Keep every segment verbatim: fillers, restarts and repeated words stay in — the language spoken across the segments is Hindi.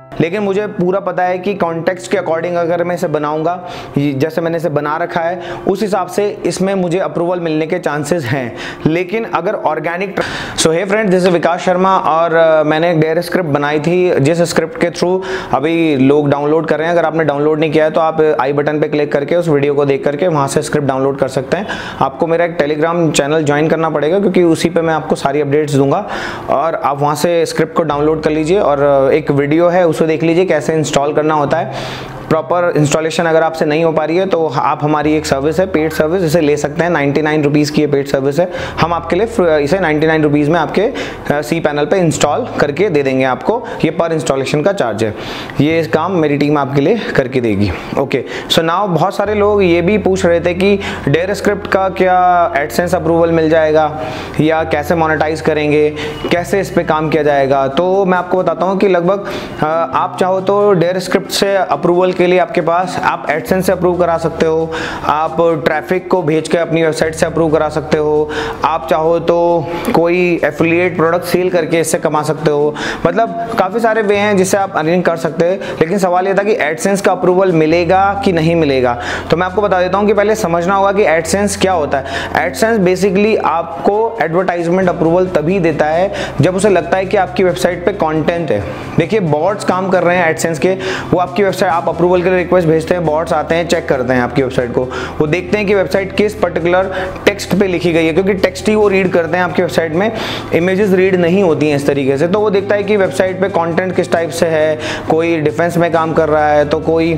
लेकिन मुझे पूरा पता है कि कॉन्टेक्स्ट के अकॉर्डिंग अगर मैं इसे बनाऊंगा, जैसे मैंने इसे बना रखा है, उस हिसाब से इसमें मुझे अप्रूवल मिलने के चांसेस हैं। लेकिन अगर organic so hey friend, this is Vikas Sharma और uh, मैंने एक डेयर स्क्रिप्ट बनाई थी, जिस स्क्रिप्ट के थ्रू अभी लोग डाउनलोड कर रहे हैं। अगर आपने डाउनलोड नहीं किया है तो आप आई बटन पे क्लिक करके उस वीडियो को देख करके वहाँ से स्क्रिप्ट डाउनलोड कर सकते हैं। आपको मेरा एक टेलीग्राम चैनल ज्वाइन करना पड़ेगा, क्योंकि उसी पे मैं आपको सारी अपडेट्स दूंगा, और आप वहाँ से स्क्रिप्ट को डाउनलोड कर लीजिए और एक वीडियो है उसे देख लीजिए कैसे इंस्टॉल करना होता है। प्रॉपर इंस्टॉलेशन अगर आपसे नहीं हो पा रही है तो आप हमारी एक सर्विस है, पेड सर्विस, इसे ले सकते हैं। नाइन्टी नाइन रुपीज़ की ये पेड सर्विस है। हम आपके लिए इसे नाइन्टी नाइन रुपीज़ में आपके सी पैनल पे इंस्टॉल करके दे देंगे आपको। ये पर इंस्टॉलेशन का चार्ज है। ये काम मेरी टीम आपके लिए करके देगी। ओके, सो नाउ बहुत सारे लोग ये भी पूछ रहे थे कि डेयर स्क्रिप्ट का क्या एडसेंस अप्रूवल मिल जाएगा या कैसे मोनेटाइज करेंगे, कैसे इस पर काम किया जाएगा। तो मैं आपको बताता हूँ कि लगभग आप चाहो तो डेयर स्क्रिप्ट से अप्रूवल के लिए आपके पास आप एडसेंस से अप्रूव करा सकते हो, आप ट्रैफिक को भेज के अपनी वेबसाइट से अप्रूव करा सकते हो, आप चाहो तो कोई एफिलिएट प्रोडक्ट सेल करके इससे कमा सकते हो। मतलब काफ़ी सारे वे हैं जिससे आप अर्निंग कर सकते हैं। लेकिन सवाल ये था कि एडसेंस का अप्रूवल मिलेगा कि नहीं मिलेगा। तो मैं आपको बता देता हूँ कि पहले समझना होगा कि एडसेंस क्या होता है। एडसेंस बेसिकली आपको एडवर्टाइजमेंट अप्रूवल तभी देता है जब उसे लगता है कि आपकी वेबसाइट पे कंटेंट है। देखिए, बॉट्स काम कर रहे हैं एडसेंस के, वो आपकी वेबसाइट, आप अप्रूवल के लिए रिक्वेस्ट भेजते हैं, बॉट्स आते हैं, चेक करते हैं आपकी वेबसाइट को, वो देखते हैं कि वेबसाइट किस पर्टिकुलर टेक्स्ट पे लिखी गई है, क्योंकि टेक्स्ट ही वो रीड करते हैं आपकी वेबसाइट में, इमेजेस रीड नहीं होती हैं इस तरीके से। तो वो देखता है कि वेबसाइट पे कंटेंट किस टाइप से है, कोई डिफेंस में काम कर रहा है तो कोई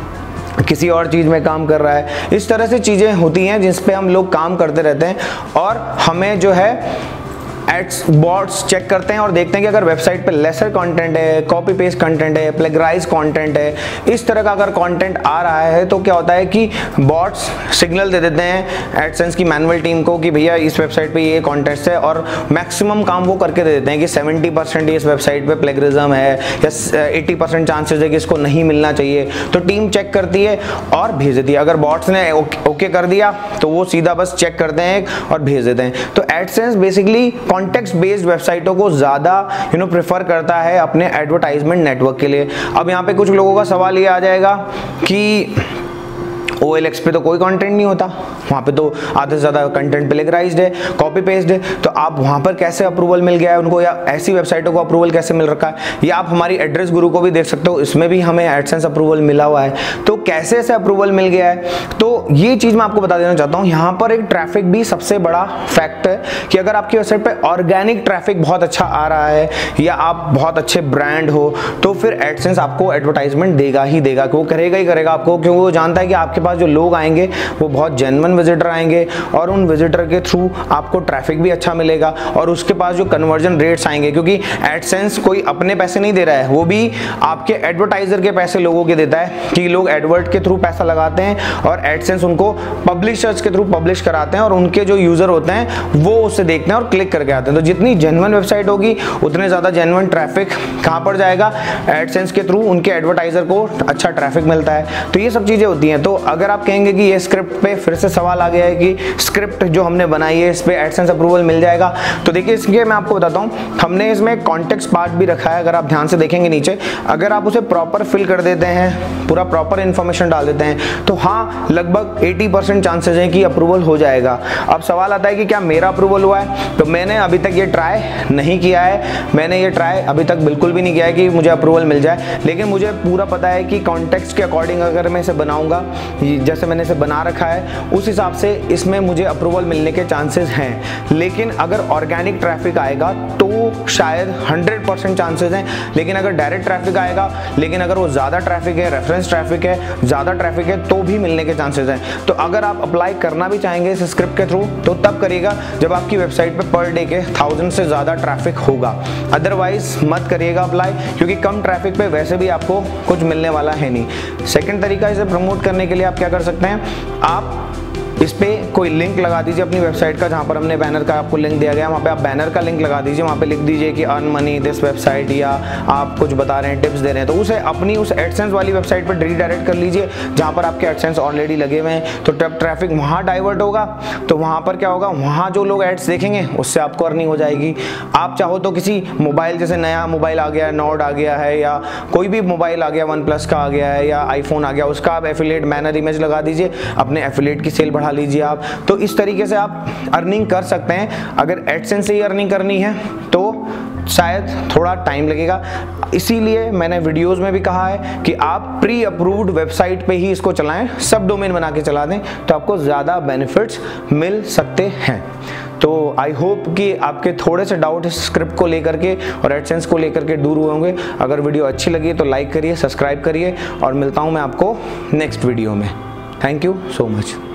किसी और चीज़ में काम कर रहा है। इस तरह से चीज़ें होती हैं जिस पे हम लोग काम करते रहते हैं, और हमें जो है एड्स बॉट्स चेक करते हैं और देखते हैं कि अगर वेबसाइट पे लेसर कंटेंट है, कॉपी पेस्ट कंटेंट है, प्लेगराइज कंटेंट है, इस तरह का अगर कंटेंट आ रहा है तो क्या होता है कि बॉट्स सिग्नल दे देते हैं एडसेंस की मैनुअल टीम को कि भैया इस वेबसाइट पे ये कॉन्टेंट है, और मैक्सिमम काम वो करके दे देते हैं कि सेवेंटी परसेंट इस वेबसाइट पे प्लेगरिज्म है या एटी परसेंट चांसेस है कि इसको नहीं मिलना चाहिए। तो टीम चेक करती है और भेज देती है। अगर बॉट्स ने ओके कर दिया तो वो सीधा बस चेक करते हैं और भेज देते हैं। तो एडसेंस बेसिकली कॉन्टेक्स्ट बेस्ड वेबसाइटों को ज़्यादा यू नो प्रेफर करता है अपने एडवर्टाइजमेंट नेटवर्क के लिए। अब यहाँ पे कुछ लोगों का सवाल ये आ जाएगा कि ओ एल एक्स पे तो कोई कंटेंट नहीं होता, वहाँ पे तो आधे से ज़्यादा कंटेंट प्लेगराइज्ड है, कॉपी पेस्ट है, तो आप वहाँ पर कैसे अप्रूवल मिल गया है उनको, या ऐसी वेबसाइटों को अप्रूवल कैसे मिल रखा है। या आप हमारी एड्रेस गुरु को भी देख सकते हो, इसमें भी हमें एडसेंस अप्रूवल मिला हुआ है। तो कैसे ऐसे अप्रूवल मिल गया है, तो ये चीज़ मैं आपको बता देना चाहता हूँ। यहाँ पर एक ट्रैफिक भी सबसे बड़ा फैक्ट है कि अगर आपकी वेबसाइट पर ऑर्गेनिक ट्रैफिक बहुत अच्छा आ रहा है या आप बहुत अच्छे ब्रांड हो, तो फिर एडसेंस आपको एडवर्टाइजमेंट देगा ही देगा, वो करेगा ही करेगा आपको, क्योंकि वो जानता है कि आपके जो लोग आएंगे वो बहुत जेन्युइन विजिटर आएंगे और उन विजिटर के थ्रू आपको ट्रैफिक भी अच्छा मिलेगा, और उसके पास जो कन्वर्जन रेट्स आएंगे, क्योंकि एडसेंस कोई अपने पैसे नहीं दे रहा है, वो भी आपके एडवर्टाइजर के पैसे लोगों के देता है कि लोग एडवर्ट के थ्रू पैसा लगाते हैं और एडसेंस उनको पब्लिशर्स के थ्रू पब्लिश कराते हैं, और उनके जो यूजर होते हैं वो उससे देखते हैं और क्लिक करके आते हैं। तो जितनी जेन्युइन वेबसाइट होगी उतने ज़्यादा जेन्युइन ट्रैफिक कहाँ पर जाएगा, एडसेंस के थ्रू उनके एडवर्टाइजर को अच्छा ट्रैफिक मिलता है। तो ये सब चीज़ें होती हैं। तो अगर आप कहेंगे कि ये स्क्रिप्ट पे फिर से सवाल आ गया है कि स्क्रिप्ट जो हमने बनाई है इस पे एडसेंस अप्रूवल मिल जाएगा, तो देखिए इसके मैं आपको बताता हूँ, हमने इसमें कॉन्टेक्स्ट पार्ट भी रखा है। अगर आप ध्यान से देखेंगे नीचे, अगर आप उसे प्रॉपर फिल कर देते हैं, पूरा प्रॉपर इन्फॉर्मेशन डाल देते हैं, तो हाँ लगभग अस्सी परसेंट चांसेस हैं कि अप्रूवल हो जाएगा। अब सवाल आता है कि क्या मेरा अप्रूवल हुआ है, तो मैंने अभी तक ये ट्राई नहीं किया है, मैंने ये ट्राई अभी तक बिल्कुल भी नहीं किया है कि मुझे अप्रूवल मिल जाए। लेकिन मुझे पूरा पता है कि कॉन्टेक्स्ट के अकॉर्डिंग अगर मैं इसे बनाऊंगा, जैसे मैंने इसे बना रखा है, उस हिसाब से इसमें मुझे अप्रूवल मिलने के चांसेस हैं। लेकिन अगर ऑर्गेनिक ट्रैफिक आएगा तो शायद हंड्रेड परसेंट चांसेस हैं। लेकिन अगर डायरेक्ट ट्रैफिक आएगा, लेकिन अगर वो ज़्यादा ट्रैफिक है, रेफरेंस ट्रैफिक है, ज़्यादा ट्रैफिक है, तो भी मिलने के चांसेस हैं। तो अगर आप अप्लाई करना भी चाहेंगे इस स्क्रिप्ट के थ्रू, तो तब करिएगा जब आपकी वेबसाइट पे पर डे के थाउजेंड से ज़्यादा ट्रैफिक होगा। अदरवाइज मत करिएगा अप्लाई, क्योंकि कम ट्रैफिक पे वैसे भी आपको कुछ मिलने वाला है नहीं। सेकंड तरीका इसे प्रमोट करने के लिए आप क्या कर सकते हैं, आप इस पे कोई लिंक लगा दीजिए अपनी वेबसाइट का, जहाँ पर हमने बैनर का आपको लिंक दिया गया, वहाँ पे आप बैनर का लिंक लगा दीजिए, वहाँ पे लिख दीजिए कि अर्न मनी दिस वेबसाइट, या आप कुछ बता रहे हैं, टिप्स दे रहे हैं, तो उसे अपनी उस एडसेंस वाली वेबसाइट पर रीडायरेक्ट कर लीजिए जहाँ पर आपके एडसेंस ऑलरेडी लगे हुए हैं। तो जब ट्रैफिक वहाँ डाइवर्ट होगा तो वहाँ पर क्या होगा, वहाँ जो लोग एड्स देखेंगे उससे आपको अर्निंग हो जाएगी। आप चाहो तो किसी मोबाइल, जैसे नया मोबाइल आ गया है, नोट आ गया है, या कोई भी मोबाइल आ गया, वन प्लस का आ गया है या आईफोन आ गया, उसका आप एफिलिएट बैनर इमेज लगा दीजिए, अपने एफिलिएट की सेल बढ़ा लीजिए आप। तो इस तरीके से आप अर्निंग कर सकते हैं। अगर एडसेंस से ही अर्निंग करनी है तो शायद थोड़ा टाइम लगेगा, इसीलिए मैंने वीडियोस में भी कहा है कि आप प्री अप्रूव्ड वेबसाइट पे ही इसको चलाएं, सब डोमेन बना के चला दें, तो आपको ज़्यादा बेनिफिट्स मिल सकते हैं। तो आई होप कि आपके थोड़े से डाउट इस स्क्रिप्ट को लेकर के और एडसेंस को लेकर के दूर हुए होंगे। अगर वीडियो अच्छी लगी तो लाइक करिए, सब्सक्राइब करिए, और मिलता हूँ मैं आपको नेक्स्ट वीडियो में। Thank you so much.